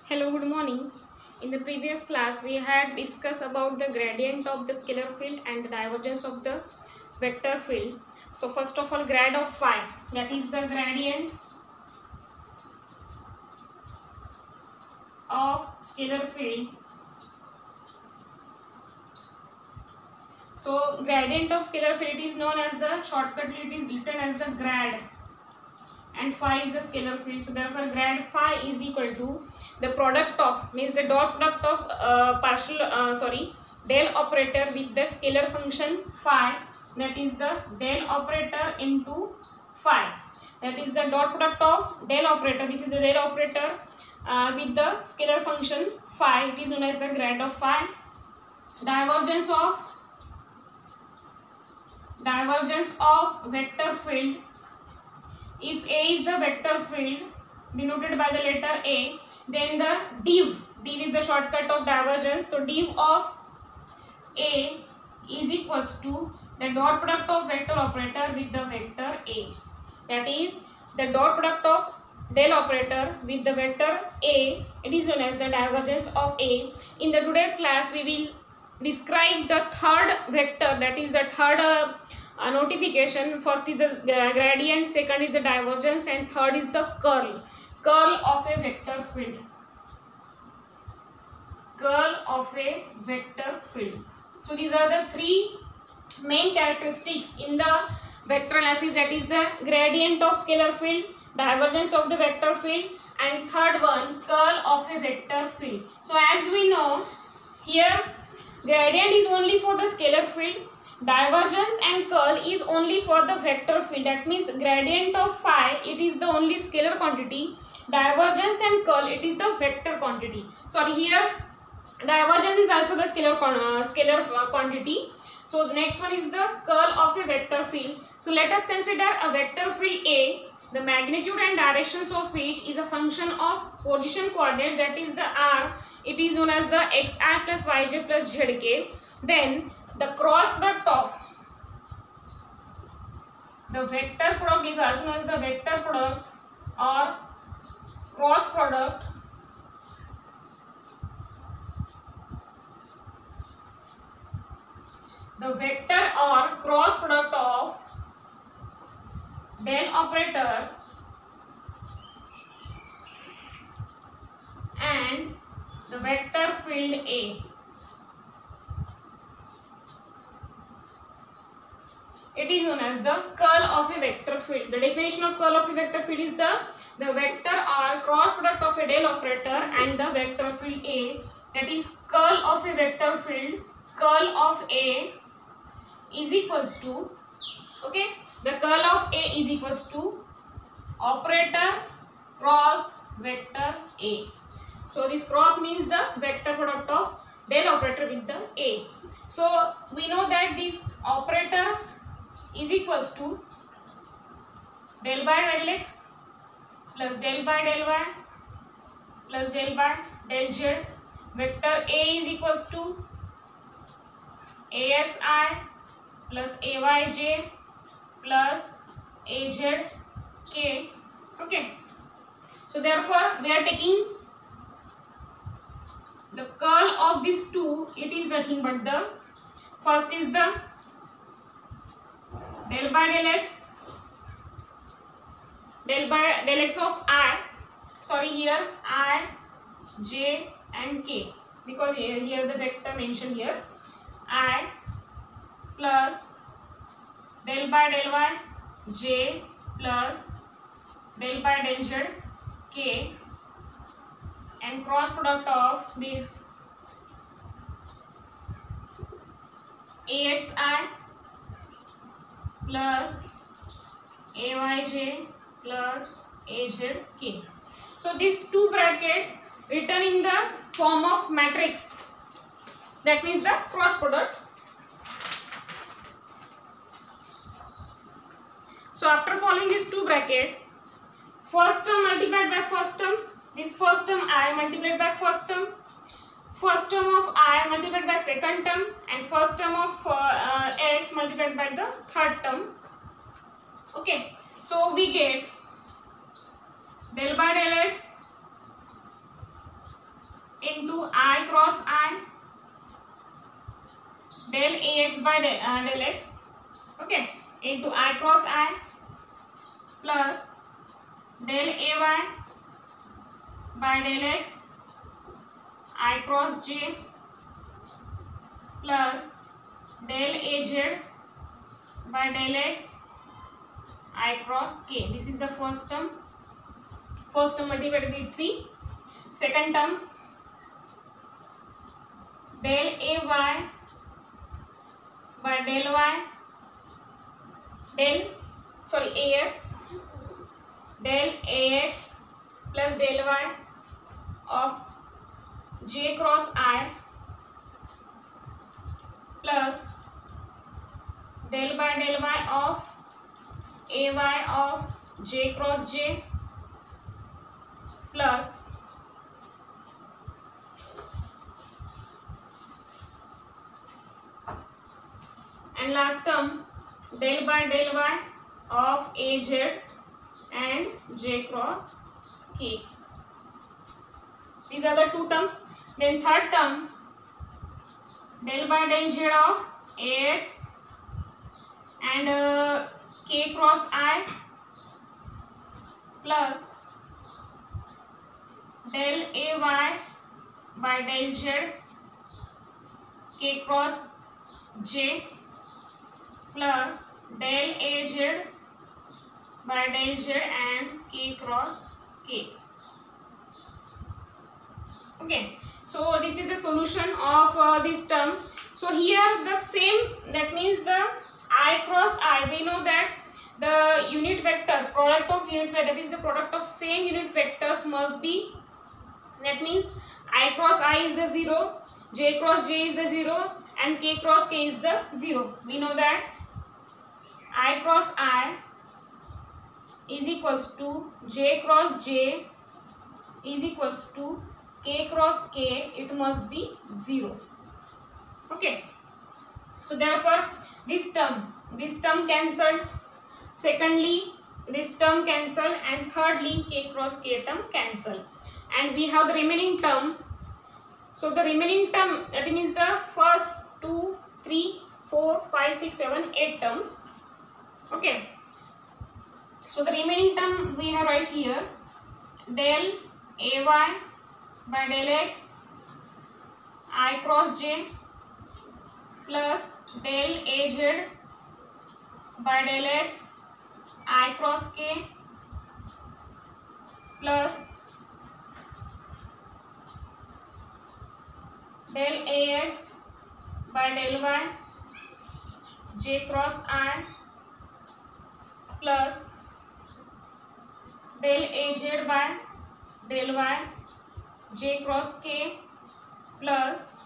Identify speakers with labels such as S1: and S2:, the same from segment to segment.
S1: Hello, good morning. In the previous class, we had discussed about the gradient of the scalar field and the divergence of the vector field. So, first of all, grad of phi, that is the gradient of scalar field. So, gradient of scalar field is known as the shortcut, it is written as the grad, and phi is the scalar field. So, therefore, grad phi is equal to the product of, means the dot product of del operator with the scalar function phi, that is the del operator into phi, that is the dot product of del operator, this is the del operator with the scalar function phi, it is known as the grad of phi. Divergence of vector field, if A is the vector field denoted by the letter A, then the div is the shortcut of divergence. So div of A is equals to the dot product of vector operator with the vector A, that is the dot product of del operator with the vector A, it is known as the divergence of A. In the today's class we will describe the third vector, that is the third notification. First is the gradient, second is the divergence, and third is the curl of a vector field. Curl of a vector field. So these are the three main characteristics in the vector analysis, that is the gradient of scalar field, divergence of the vector field, and third one, curl of a vector field. So as we know, here gradient is only for the scalar field, divergence and curl is only for the vector field. That means gradient of phi, it is the only scalar quantity, divergence and curl, it is the vector quantity. Sorry, here divergence is also the scalar quantity. So the next one is the curl of a vector field. So let us consider a vector field A, the magnitude and directions of which is a function of position coordinates, that is the r, it is known as the xi plus yj plus zk. Then the cross product of the vector product is also known as the vector product or cross product the vector or cross product of del operator and the vector field A. It is known as the curl of a vector field. The definition of curl of a vector field is the vector or cross product of a del operator and the vector field A. That is curl of a vector field, curl of A is equals to, okay, the curl of A is equals to operator cross vector A. So this cross means the vector product of del operator with the A. So we know that this operator is equals to del by del x plus del by del y plus del by del z. Vector A is equals to axi plus ayj plus azk. Okay. So therefore we are taking the curl of these two. It is nothing but the first is the del by del x of I, sorry here I, j and k, because here the vector mentioned here, I plus del by del y j plus del by del z k, and cross product of this axi plus ayj plus azk. So these two bracket written in the form of matrix, that means the cross product. So after solving these two bracket, first term multiplied by first term, this first term I multiplied by first term of I multiplied by second term, and first term of x multiplied by the third term. Okay, so we get del by del x cross I, del Ax by del x, okay, into I cross I plus del Ay by del x, I cross j plus del Az by del x, I cross k. This is the first term. First term multiplied with 3. Second term, del Ay by del y, Ax, del Ax plus del y of j cross I plus del by del y of Ay of j cross j plus and last term del by del y of Az and j cross k. These are the two terms. Then third term, del by del z of Ax and k cross I plus del Ay by del z k cross j plus del Az by del z and k cross k. Okay, so this is the solution of this term. So here the same, that means the I cross I, we know that the unit vectors, product of unit vector, that is the product of same unit vectors must be, that means I cross I is the 0, j cross j is the 0 and k cross k is the 0. We know that I cross I is equals to j cross j is equals to k cross k, it must be 0. Okay, so therefore this term cancelled, secondly this term cancelled, and thirdly k cross k term cancelled, and we have the remaining term. So the remaining term, that means the first 2, 3, 4, 5, 6, 7, 8 terms. Okay, so the remaining term we have right here, del Ay by del x, I cross j plus del Az by del x, I cross k plus del Ax by del y, j cross I plus del Az by del y, j cross k plus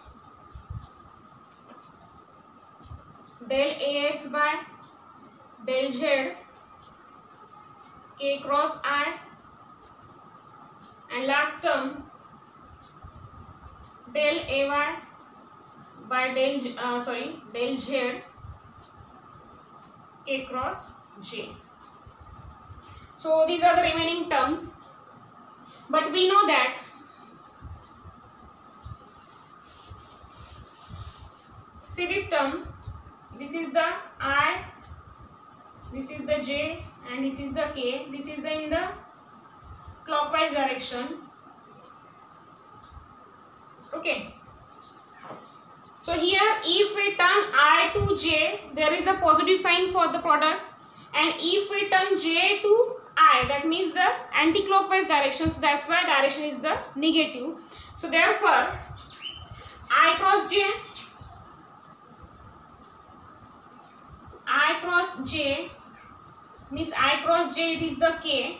S1: del Ax by del z, k cross I, and last term del Ay by del z, k cross j. So these are the remaining terms, but we know that see this term, this is the I, this is the j, and this is the k, this is in the clockwise direction. Okay, so here if we turn I to j, there is a positive sign for the product, and if we turn j to I, that means the anti-clockwise direction, so that's why direction is the negative. So therefore I cross j means I cross j, it is the k.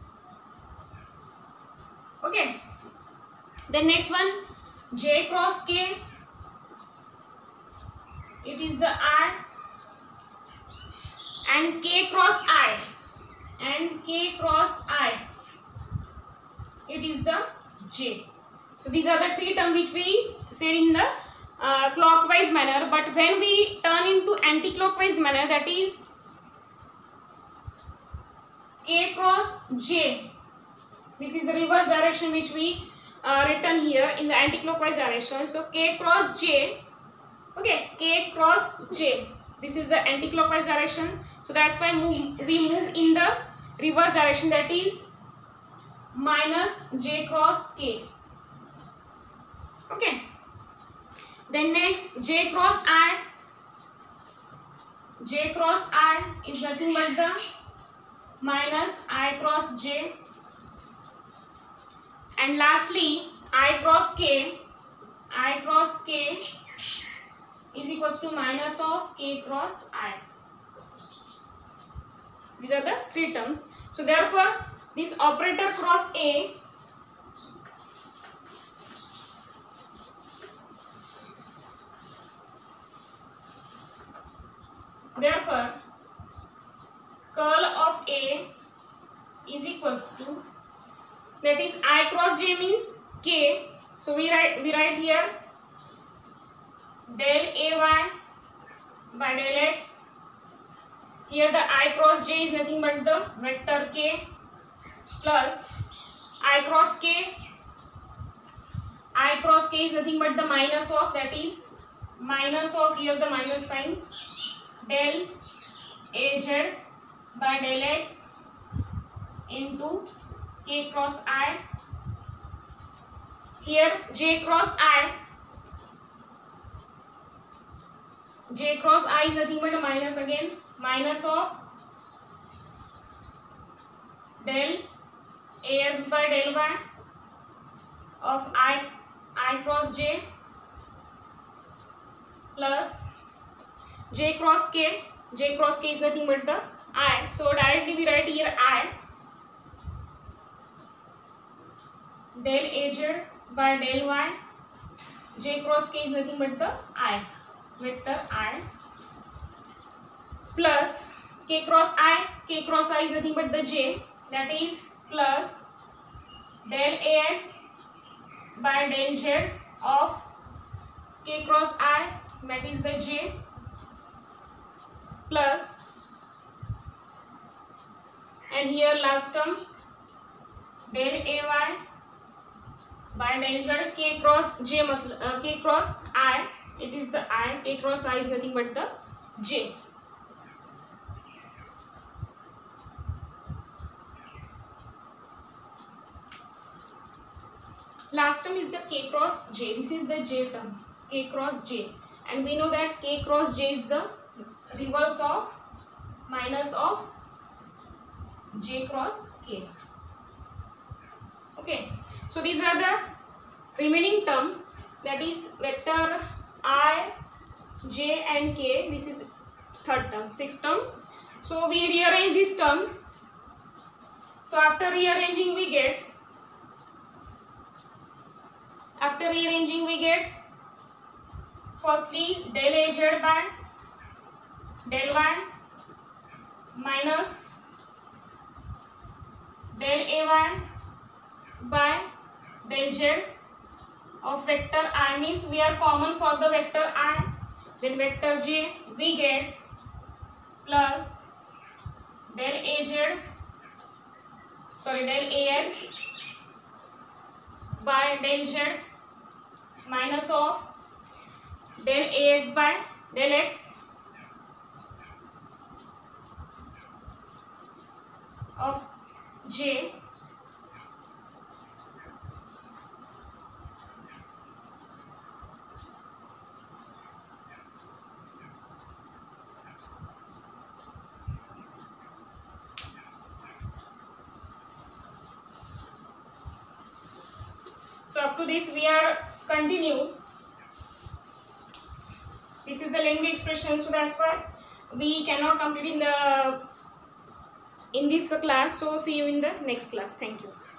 S1: Okay, the next one, j cross k, it is the I, and k cross I, it is the j. So these are the three terms which we said in the clockwise manner, but when we turn into anti-clockwise manner, that is k cross j, this is the reverse direction which we written here in the anti-clockwise direction. So k cross j, okay, k cross j, this is the anti-clockwise direction. So that's why we move in the reverse direction, that is minus j cross k. Okay, then next j cross I. J cross I is nothing but the minus I cross j, and lastly I cross k. I cross k is equals to minus of k cross I. These are the three terms. So therefore this operator cross A therefore curl of A is equals to, that is I cross j means k. So we write here del ay by del x. Here the I cross j is nothing but the vector k plus I cross k. I cross k is nothing but the minus of, that is minus of, here the minus sign, del az by del x into k cross I. Here j cross I is nothing but a minus again, minus of del ax by del y of I cross j plus j cross k. J cross k is nothing but the I. So directly we write here I del az by del y. J cross k is nothing but the I, vector I, plus k cross I. K cross I is nothing but the j, that is plus del ax by del z of k cross I, that is the j, plus, and here last term del ay by del z. K cross j k cross I, it is the I. K cross I is nothing but the j. Last term is the k cross j. This is the j term, k cross j, and we know that k cross j is the reverse of minus of j cross k. Okay, so these are the remaining term, that is vector I, j and k. This is third term, sixth term. So we rearrange this term. So after rearranging we get firstly del az by del y minus del ay by del z of vector I, means we are common for the vector I, then vector j we get plus del ax by del z minus of del ax by del x of j So up to this we are continue. This is the lengthy expression, so that's why we cannot complete in this class. So see you in the next class. Thank you.